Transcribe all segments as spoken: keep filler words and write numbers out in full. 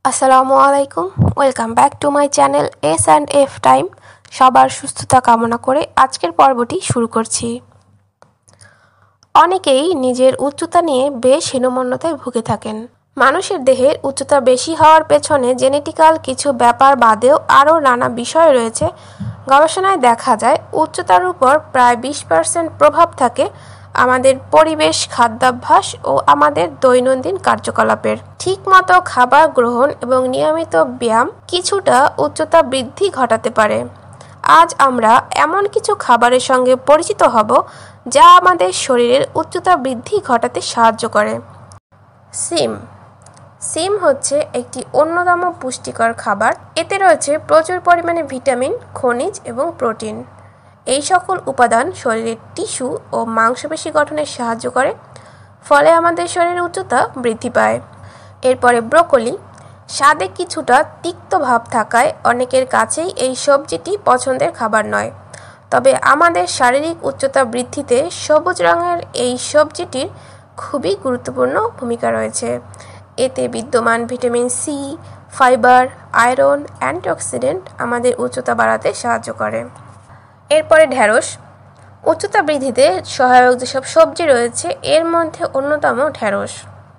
আসসালামু আলাইকুম, welcome back to my channel S and F time. সবার সুস্থতা কামনা করে আজকের পর্বটি শুরু করছি। অনেকেই নিজের উচ্চতা নিয়ে বেশ হীনমন্যতায় ভুগে থাকেন। মানুষের দেহের উচ্চতা বেশি হওয়ার পেছনে জেনেটিক্যাল কিছু ব্যাপার বাদেও আরও নানা বিষয় রয়েছে। গবেষণায় দেখা যায় উচ্চতার উপর প্রায় বিশ পার্সেন্ট প্রভাব থাকে আমাদের পরিবেশ, খাদ্যাভ্যাস ও আমাদের দৈনন্দিন কার্যকলাপের। ঠিকমতো খাবার গ্রহণ এবং নিয়মিত ব্যায়াম কিছুটা উচ্চতা বৃদ্ধি ঘটাতে পারে। আজ আমরা এমন কিছু খাবারের সঙ্গে পরিচিত হব যা আমাদের শরীরের উচ্চতা বৃদ্ধি ঘটাতে সাহায্য করে। সিম সিম হচ্ছে একটি অন্যতম পুষ্টিকর খাবার। এতে রয়েছে প্রচুর পরিমাণে ভিটামিন, খনিজ এবং প্রোটিন। এই সকল উপাদান শরীরের টিস্যু ও মাংসপেশি গঠনে সাহায্য করে, ফলে আমাদের শরীরের উচ্চতা বৃদ্ধি পায়। এরপরে ব্রোকলি। স্বাদে কিছুটা তিক্ত ভাব থাকায় অনেকের কাছেই এই সবজিটি পছন্দের খাবার নয়, তবে আমাদের শারীরিক উচ্চতা বৃদ্ধিতে সবুজ রঙের এই সবজিটির খুবই গুরুত্বপূর্ণ ভূমিকা রয়েছে। এতে বিদ্যমান vitamin C, fibre, iron, antioxidant আমাদের উচ্চতা বাড়াতে সাহায্য করে। এরপরে ঢ্যাঁড়স। উচ্চতা বৃদ্ধিতে সহায়ক যেসব সবজি রয়েছে এর মধ্যে অন্যতম ঢ্যাঁড়স।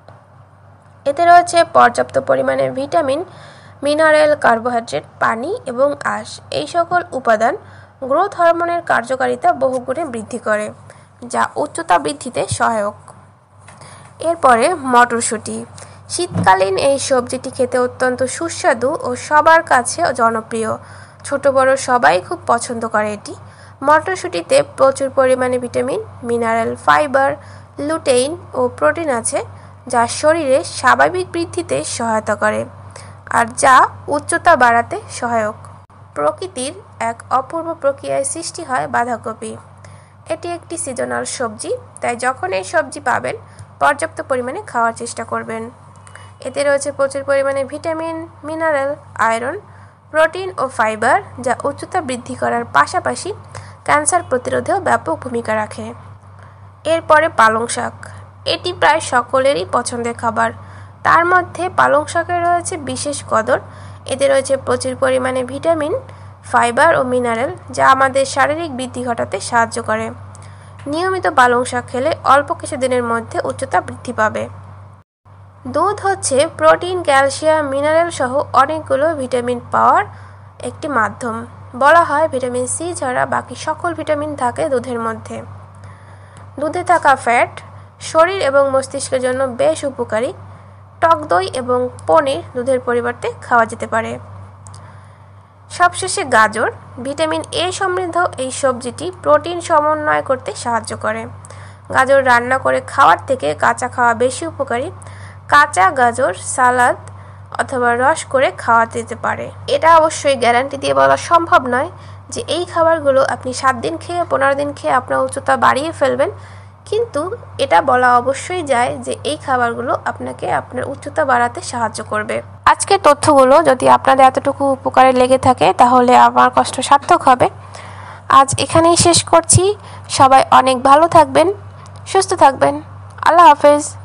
এতে রয়েছে পর্যাপ্ত পরিমাণে ভিটামিন, মিনারেল, কার্বোহাইড্রেট, পানি এবং আঁশ। এই সকল উপাদান গ্রোথ হরমোনের কার্যকারিতা বহুগুণে বৃদ্ধি করে, যা উচ্চতা বৃদ্ধিতে সহায়ক। এরপরে মটরশুঁটি। শীতকালীন এই সবজিটি খেতে অত্যন্ত সুস্বাদু ও সবার কাছে জনপ্রিয়। ছোট বড় সবাই খুব পছন্দ করে এটি। মটরশুঁটিতে প্রচুর পরিমাণে ভিটামিন, মিনারেল, ফাইবার, লুটেইন ও প্রোটিন আছে, যা শরীরের স্বাভাবিক বৃদ্ধিতে সহায়তা করে আর যা উচ্চতা বাড়াতে সহায়ক। প্রকৃতির এক অপূর্ব প্রক্রিয়ায় সৃষ্টি হয় বাঁধাকপি। এটি একটি সিজনাল সবজি, তাই যখন এই সবজি পাবেন পর্যাপ্ত পরিমাণে খাওয়ার চেষ্টা করবেন। এতে রয়েছে প্রচুর পরিমাণে ভিটামিন, মিনারেল, আয়রন, প্রোটিন ও ফাইবার, যা উচ্চতা বৃদ্ধি করার পাশাপাশি ক্যান্সার প্রতিরোধেও ব্যাপক ভূমিকা রাখে। এরপরে পালং শাক। এটি প্রায় সকলেরই পছন্দের খাবার। তার মধ্যে পালং শাকে রয়েছে বিশেষ কদর। এতে রয়েছে প্রচুর পরিমাণে ভিটামিন, ফাইবার ও মিনারেল, যা আমাদের শারীরিক বৃদ্ধি ঘটাতে সাহায্য করে। নিয়মিত পালং শাক খেলে অল্প কিছুদিনের মধ্যে উচ্চতা বৃদ্ধি পাবে। দুধ হচ্ছে প্রোটিন, ক্যালসিয়াম, মিনারেল সহ অনেকগুলো ভিটামিন পাওয়ার একটি মাধ্যম। বলা হয় ভিটামিন সি ছাড়া বাকি সকল ভিটামিন থাকে দুধের মধ্যে। দুধে থাকা ফ্যাট শরীর এবং মস্তিষ্কের জন্য বেশ উপকারী। টক দই এবং পনির দুধের পরিবর্তে খাওয়া যেতে পারে। সবশেষে গাজর। ভিটামিন এ সমৃদ্ধ এই সবজিটি প্রোটিন সমন্বয় করতে সাহায্য করে। গাজর রান্না করে খাওয়ার থেকে কাঁচা খাওয়া বেশি উপকারী। কাঁচা গাজর সালাদ অথবা রস করে খাওয়া যেতে পারে। এটা অবশ্যই গ্যারান্টি দিয়ে বলা সম্ভব নয় যে এই খাবারগুলো আপনি সাত দিন খেয়ে পনেরো দিন খেয়ে আপনার উচ্চতা বাড়িয়ে ফেলবেন, কিন্তু এটা বলা অবশ্যই যায় যে এই খাবারগুলো আপনাকে আপনার উচ্চতা বাড়াতে সাহায্য করবে। আজকের তথ্যগুলো যদি আপনাদের এতটুকু উপকারে লেগে থাকে তাহলে আমার কষ্ট সার্থক হবে। আজ এখানেই শেষ করছি। সবাই অনেক ভালো থাকবেন, সুস্থ থাকবেন। আল্লাহ হাফেজ।